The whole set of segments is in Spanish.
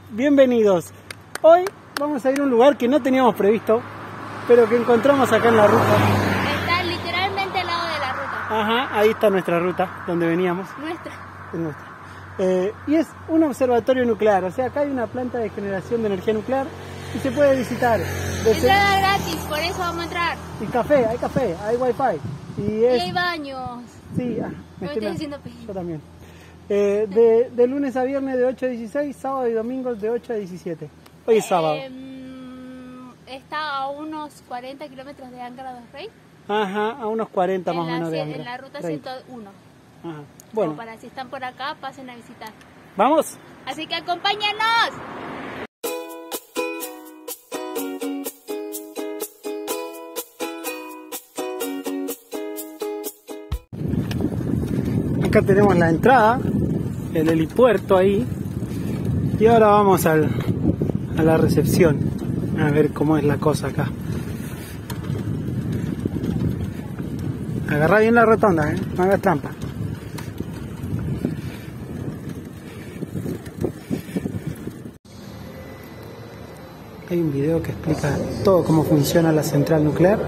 bienvenidos. Hoy vamos a ir a un lugar que no teníamos previsto, pero que encontramos acá en la ruta. Está literalmente al lado de la ruta. Ajá, ahí está nuestra ruta, donde veníamos. Nuestra. Es nuestra. Y es un observatorio nuclear, o sea, acá hay una planta de generación de energía nuclear y se puede visitar. Entrada gratis, por eso vamos a entrar. Y café, hay wifi. Y hay baños. Sí, me estoy haciendo pis. Yo también. De lunes a viernes de 8 a 16, sábado y domingos de 8 a 17. Hoy es sábado. Está a unos 40 kilómetros de Angra dos Reis. Ajá, a unos 40 más o menos de Angra. En la ruta 101. Ajá. Bueno. Como para si están por acá, pasen a visitar. ¿Vamos? Así que acompáñanos. Acá tenemos la entrada, el helipuerto ahí. Y ahora vamos a la recepción, a ver cómo es la cosa acá. Agarrá bien la rotonda, no hagas trampa. Hay un video que explica todo cómo funciona la central nuclear.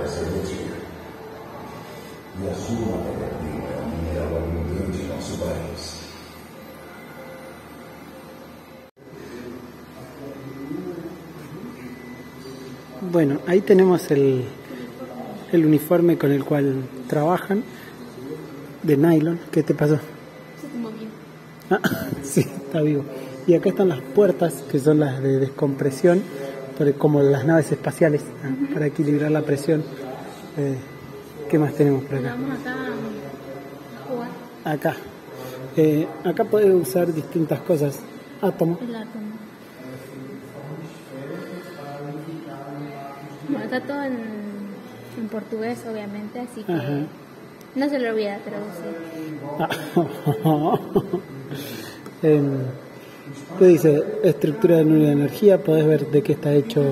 Bueno, ahí tenemos el uniforme con el cual trabajan, de nylon. ¿Qué te pasó? Se te movió. Ah, sí, está vivo. Y acá están las puertas, que son las de descompresión, como las naves espaciales, para equilibrar la presión. ¿Qué más tenemos por acá? Vamos acá a jugar. Acá. Acá podés usar distintas cosas. Átomo. El átomo. Bueno, está todo en portugués, obviamente, así que no se le olvida traducir. ¿Qué dice? Estructura de nube de energía. Podés ver de qué está hecho.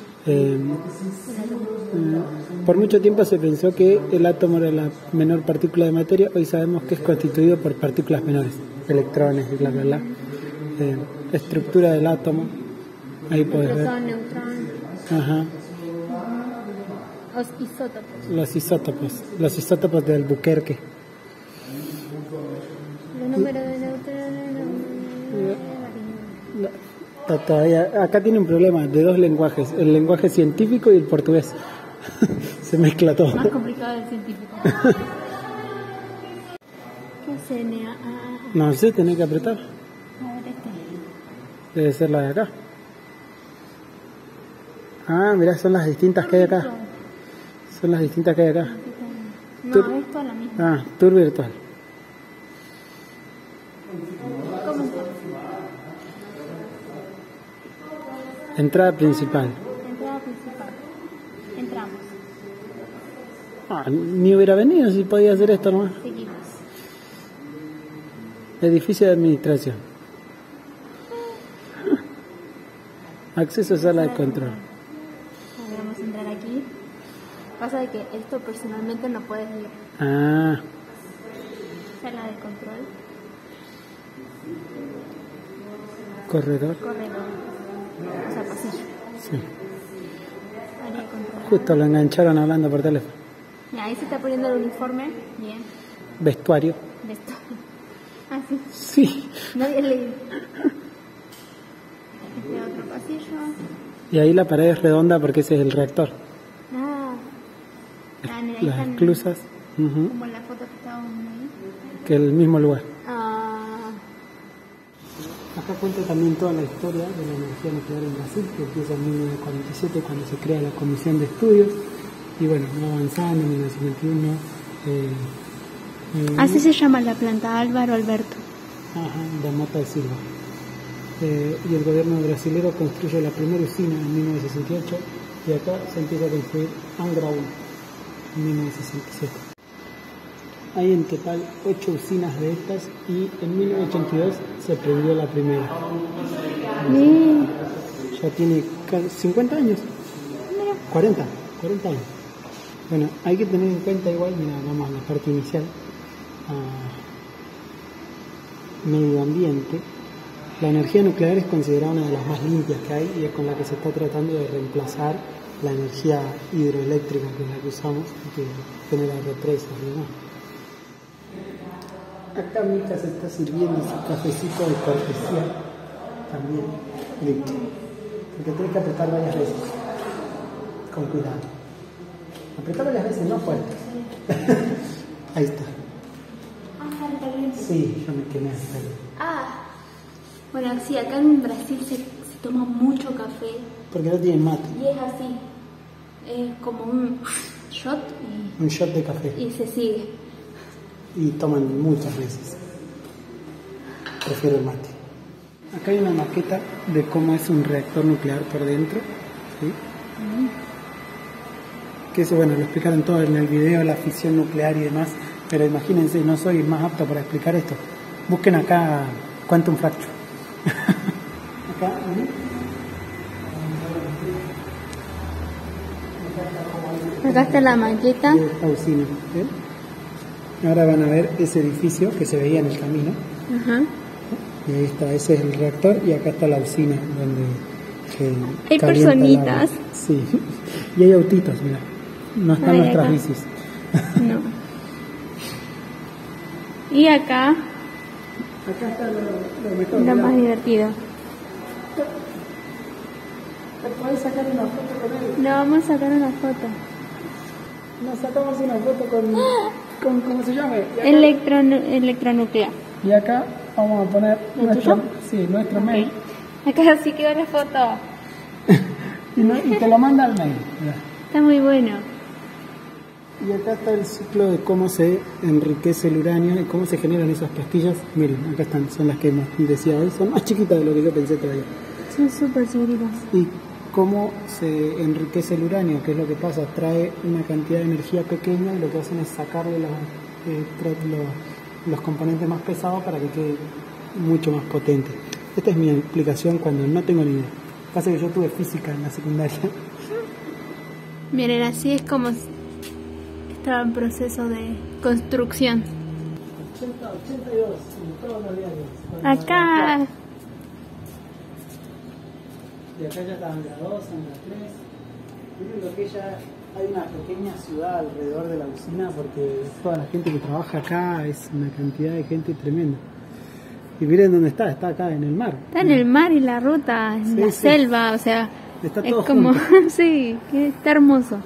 Por mucho tiempo se pensó que el átomo era la menor partícula de materia. Hoy sabemos que es constituido por partículas menores, electrones y bla bla bla. Estructura del átomo. Ahí podés ver. Ajá. Los isótopos de Albuquerque. Los números de neutrones. Todavía, acá tiene un problema de dos lenguajes, el lenguaje científico y el portugués. Se mezcla todo. Más complicado el científico. ¿Qué es NA? No sé, tenés que apretar. A ver Debe ser la de acá. Ah, mirá, son las distintas que hay acá. Son las distintas que hay acá. No, es toda la misma. Ah, tour virtual. ¿Cómo es? Entrada principal. Entrada principal. Entramos. Ah, ni hubiera venido si podía hacer esto nomás. Seguimos. Edificio de administración. Acceso a sala de control. Ahora vamos a entrar aquí. Pasa de que esto personalmente no puedes ir. Ah. Sala de control. Corredor. O sea, pasillo. Sí. Área de control. Justo lo engancharon hablando por teléfono. Y ahí se está poniendo el uniforme. Bien. Vestuario. Ah, sí. Sí. No había leído. Este otro pasillo. Y ahí la pared es redonda porque ese es el reactor. Mira, Las esclusas. Como la foto que estábamos ahí. Que es el mismo lugar. Acá cuenta también toda la historia de la energía nuclear en Brasil, que empieza en 1947 cuando se crea la comisión de estudios. Y bueno, va avanzando en 1951. Así se llama la planta, Álvaro Alberto. Ajá, de Mota de Silva. Y el gobierno brasileño construye la primera usina en 1968 y acá se empieza a construir Angra 1 en 1967. Hay en total 8 usinas de estas y en 1982 se prendió la primera. Ya tiene 50 años. 40 años. Bueno, hay que tener en cuenta igual, mira, vamos a la parte inicial. Medio ambiente. La energía nuclear es considerada una de las más limpias que hay y es con la que se está tratando de reemplazar la energía hidroeléctrica que es la que usamos y que genera represas y demás. Acá Mica se está sirviendo su cafecito de cortesía también, listo. Porque tenés que apretar varias veces, con cuidado. Apretar varias veces, no fuerte. Ahí está. Ah, está bien. Sí, yo me quemé hasta ahí. Ah, bueno, sí, acá en Brasil se toma mucho café. Porque no tiene mate. Y es así, es como un shot Un shot de café. y se sigue. Y toman muchas veces. Prefiero el mate. Acá hay una maqueta de cómo es un reactor nuclear por dentro. ¿Sí? Que eso, bueno, lo explicaron todo en el video, la fisión nuclear y demás. Pero imagínense, no soy más apto para explicar esto. Busquen acá Quantum Fracture. Acá, Acá está la maqueta. de esta usina. ¿Sí? Ahora van a ver ese edificio que se veía en el camino. Ajá. Y ahí está, ese es el reactor y acá está la usina donde Hay calienta el personitas. agua. Sí, y hay autitos, mira. No están Ay, nuestras acá. bicis. No. Y acá, Acá está lo mejor. lo mira. más divertido. ¿Te podés sacar una foto con él? Le vamos a sacar una foto. Nos sacamos una foto con ¿cómo se llama? Electronuclear. Y acá vamos a poner ¿El nuestro, tuyo? sí, nuestro mail. Acá sí quedó la foto. Y te lo manda al mail. Mirá. Está muy bueno. Y acá está el ciclo de cómo se enriquece el uranio y cómo se generan esas pastillas. Miren, acá están, son las que decía hoy, son más chiquitas de lo que yo pensé todavía. Son súper chiquitas. Y cómo se enriquece el uranio, que es lo que pasa, trae una cantidad de energía pequeña y lo que hacen es sacarle los componentes más pesados para que quede mucho más potente. Esta es mi explicación cuando no tengo ni idea. Pasa que yo tuve física en la secundaria. Miren, así es como estaba en proceso de construcción. 82, en todos los diarios. Acá, Y acá ya estaban la 2, la 3. Miren lo que ya hay una pequeña ciudad alrededor de la usina porque toda la gente que trabaja acá es una cantidad de gente tremenda. Y miren dónde está acá en el mar. está en el mar y la ruta, en Sí, la sí. selva, o sea, Está es todo como, junto. sí, que está hermoso.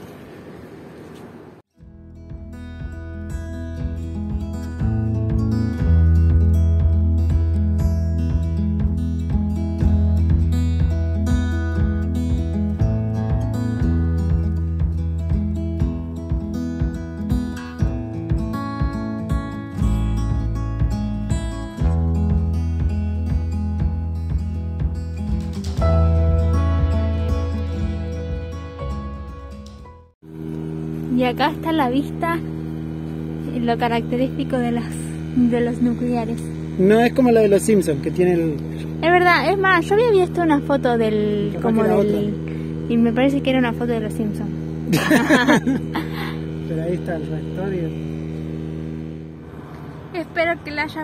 Y acá está la vista, lo característico de los nucleares. No es como la de los Simpsons, que tiene el... Es verdad, es más, yo había visto una foto del, Capaz como que era del, y me parece que era una foto de los Simpsons. Pero ahí está el reactor y... Espero que la haya...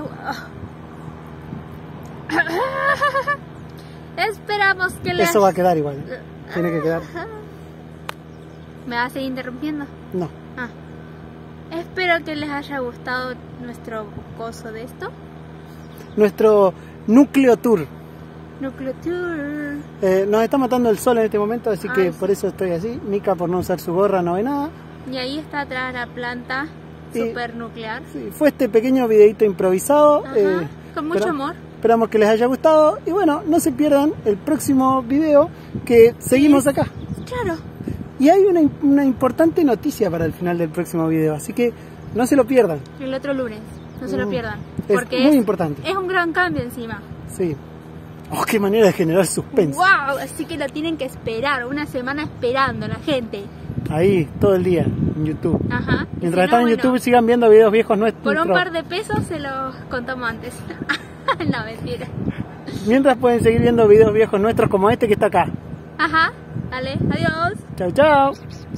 Esperamos que les... Eso va a quedar igual. Tiene que quedar... ¿Me vas a seguir interrumpiendo? No. Ah. Espero que les haya gustado nuestro coso de esto. Nuestro núcleo tour. Núcleo Tour. Nos está matando el sol en este momento, así que Ay, sí. por eso estoy así. Mica por no usar su gorra no ve nada. Y ahí está atrás la planta Y- supernuclear. Sí, fue este pequeño videito improvisado. Ajá, con mucho espera- amor. Esperamos que les haya gustado. Y bueno, no se pierdan el próximo video que seguimos Sí. acá. Claro. Y hay una importante noticia para el final del próximo video, así que no se lo pierdan. El otro lunes. No se lo pierdan. Es Porque muy importante. es un gran cambio encima. Sí. Oh, qué manera de generar suspense. ¡Wow! Así que lo tienen que esperar. Una semana esperando la gente. Ahí, todo el día, en YouTube. Ajá. Y Mientras si están no, en bueno, YouTube, sigan viendo videos viejos nuestros. por un par de pesos se los contamos antes. No, mentira. Mientras pueden seguir viendo videos viejos nuestros como este que está acá. Ajá. Dale. Adiós. Chau, chau.